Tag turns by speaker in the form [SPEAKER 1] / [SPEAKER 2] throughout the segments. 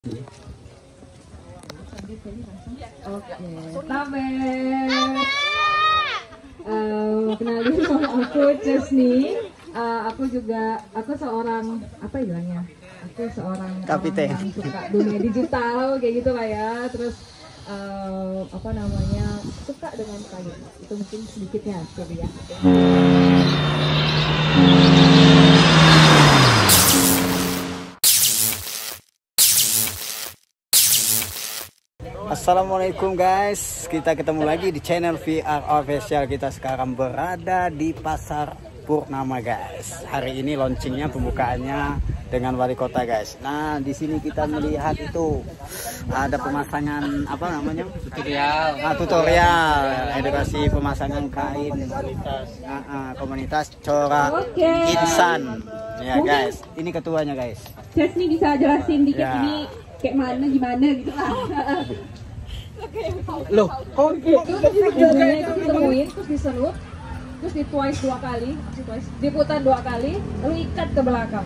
[SPEAKER 1] Oke, Tabel. Kenalin sama aku Chesney. Aku seorang apa bilangnya? Aku seorang
[SPEAKER 2] kapiten
[SPEAKER 1] yang suka dunia digital kayak gitu lah ya. Terus suka dengan kayu. Itu mungkin sedikitnya coba ya.
[SPEAKER 2] Assalamualaikum guys, kita ketemu lagi di channel VR Official. Kita sekarang berada di Pasar Purnama guys. Hari ini launchingnya, pembukaannya dengan wali kota guys. Nah, di sini kita melihat itu ada pemasangan apa namanya? Tutorial edukasi pemasangan kain komunitas Cora Insan. Ya guys, ini ketuanya guys.
[SPEAKER 1] Chesney bisa jelasin dikit
[SPEAKER 2] Ya.
[SPEAKER 1] ini kayak mana gimana gitu lah.
[SPEAKER 2] Loh, kok
[SPEAKER 1] Itu ditemuin, terus diserut, terus ditwice 2 kali, diputar 2 kali, lalu ikat ke belakang.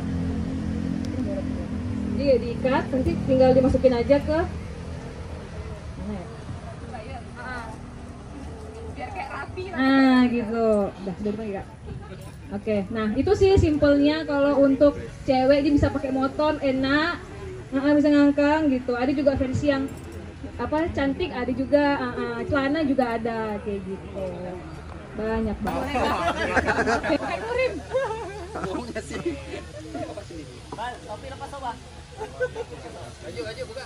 [SPEAKER 1] Iya, diikat, nanti tinggal dimasukin aja ke mana ya? Biar kayak rapi. Nah, gitu. Udah depan enggak? Oke, nah itu sih simpelnya. Kalau untuk cewek dia bisa pakai motor enak, bisa ngangkang gitu. Ada juga versi yang cantik, ada juga celana juga ada kayak gitu. Banyak banget.
[SPEAKER 2] ngomongnya sih?
[SPEAKER 3] Topi lepas coba. Baju buka.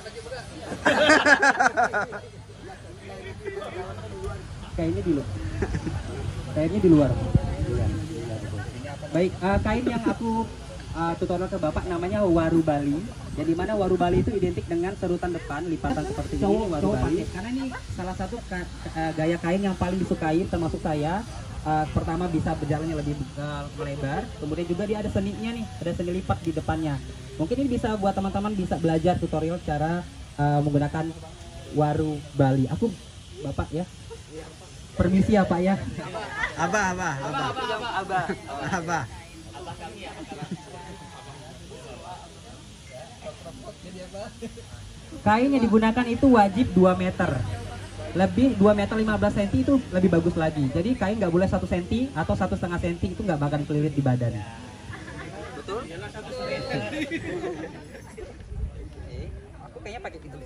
[SPEAKER 4] Kainnya di luar. Baik, kain yang aku tutorial ke Bapak namanya waru Bali. Jadi mana waru Bali itu identik dengan serutan depan, lipatan seperti ini, waru Bali. Karena ini salah satu gaya kain yang paling disukai termasuk saya. Pertama bisa berjalannya lebih melebar, kemudian juga dia ada seninya nih, ada seni lipat di depannya. Mungkin ini bisa buat teman-teman bisa belajar tutorial cara menggunakan waru Bali. Aku Bapak ya. Permisi ya Pak ya.
[SPEAKER 2] Abah.
[SPEAKER 4] Kain yang digunakan itu wajib 2 meter. Lebih 2 meter 15 cm itu lebih bagus lagi. Jadi kain nggak boleh 1 cm atau 1,5 cm, itu nggak bakal kelilit di badan.
[SPEAKER 3] Betul? Aku kayaknya pakai itu.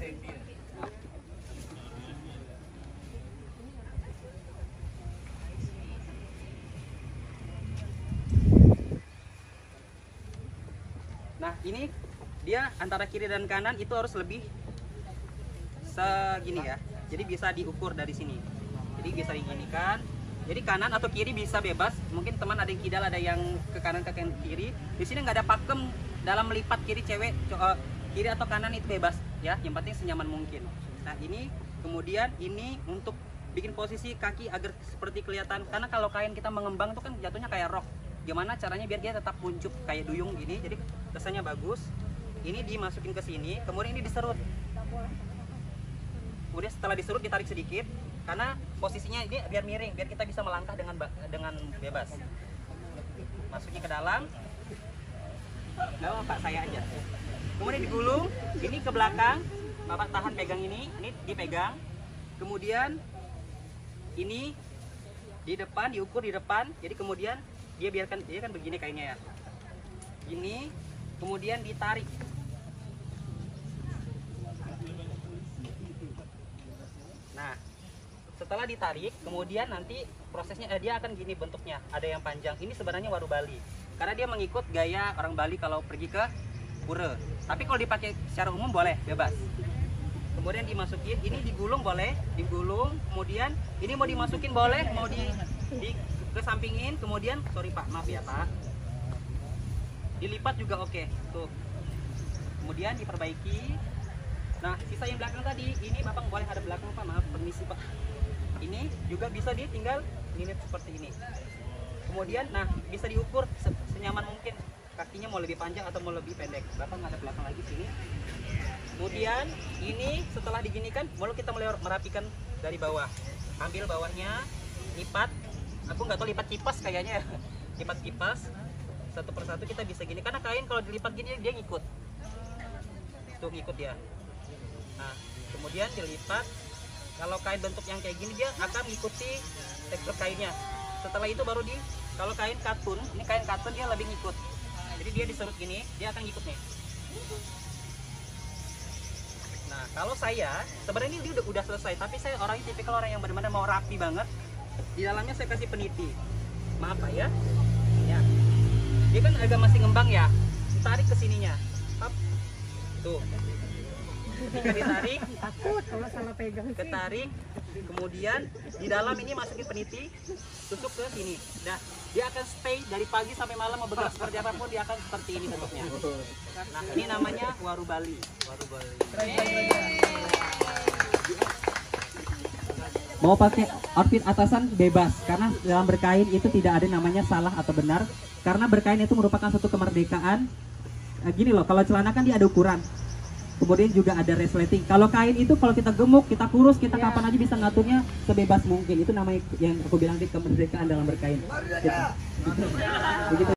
[SPEAKER 3] Nah, ini dia antara kiri dan kanan itu harus lebih segini ya. Jadi bisa diukur dari sini. Jadi bisa diginikan. Jadi kanan atau kiri bisa bebas. Mungkin teman ada yang kidal, ada yang ke kanan ke kiri. Di sini nggak ada pakem dalam melipat kiri cewek, kiri atau kanan itu bebas ya. Yang penting senyaman mungkin. Nah, ini kemudian ini untuk bikin posisi kaki agar seperti kelihatan. Karena kalau kain kita mengembang itu kan jatuhnya kayak rok. Gimana caranya biar dia tetap kuncup kayak duyung gini. Jadi kesannya bagus. Ini dimasukin ke sini, kemudian ini diserut. Kemudian setelah diserut ditarik sedikit, karena posisinya ini biar miring, biar kita bisa melangkah dengan bebas. Masukin ke dalam. Nggak apa, saya aja. Kemudian digulung, ini ke belakang. Bapak tahan pegang ini dipegang. Kemudian ini di depan, diukur di depan. Jadi kemudian dia kan begini kainnya ya. Gini, kemudian ditarik. Nah, setelah ditarik, kemudian nanti prosesnya dia akan gini bentuknya. Ada yang panjang. Ini sebenarnya waru Bali. Karena dia mengikut gaya orang Bali kalau pergi ke pura. Tapi kalau dipakai secara umum boleh, bebas. Kemudian dimasukin, ini digulung boleh, digulung. Kemudian ini mau dimasukin boleh, mau di kesampingin. Kemudian, sorry Pak, maaf ya Pak. Dilipat juga oke. Tuh. Kemudian diperbaiki. Nah, sisa yang belakang tadi, ini Bapak boleh ada belakang Pak, maaf, permisi Pak. Ini juga bisa tinggal lilit seperti ini. Kemudian, nah bisa diukur senyaman mungkin. Kakinya mau lebih panjang atau mau lebih pendek. Bapak nggak ada belakang lagi sini. Kemudian, ini setelah diginikan, lalu kita mulai merapikan dari bawah. Ambil bawahnya, lipat. Aku nggak tahu lipat kipas kayaknya. Lipat kipas. Satu persatu kita bisa gini. Karena kain kalau dilipat gini dia ngikut. Tuh ngikut ya. Nah, kemudian dilipat. Kalau kain bentuk yang kayak gini dia akan mengikuti tekstur kainnya. Setelah itu baru kalau kain katun, ini kain katun dia lebih ngikut. Jadi dia diserut gini, dia akan ngikut nih. Nah, kalau saya sebenarnya ini udah selesai, tapi saya orangnya tipikal orang yang benar-benar mau rapi banget. Di dalamnya saya kasih peniti. Maaf Pak ya. Ya. Dia kan agak masih ngembang ya. Ditarik ke sininya. Hop. Tuh. Jika ditarik,
[SPEAKER 1] Takut kalau salah pegang sih.
[SPEAKER 3] ketarik, kemudian di dalam ini masukin peniti, tusuk ke sini. Nah, dia akan stay dari pagi sampai malam, mau bergerak seperti apapun dia akan seperti ini bentuknya. Nah, ini namanya waru Bali. Waru Bali.
[SPEAKER 4] Mau pakai outfit atasan bebas, karena dalam berkain itu tidak ada namanya salah atau benar, karena berkain itu merupakan suatu kemerdekaan. Gini loh, kalau celana kan dia ada ukuran, kemudian juga ada resleting. Kalau kain itu kalau kita gemuk, kita kurus, kita kapan aja bisa ngaturnya sebebas mungkin. Itu namanya yang aku bilang di kemerdekaan dalam berkain. Begitu.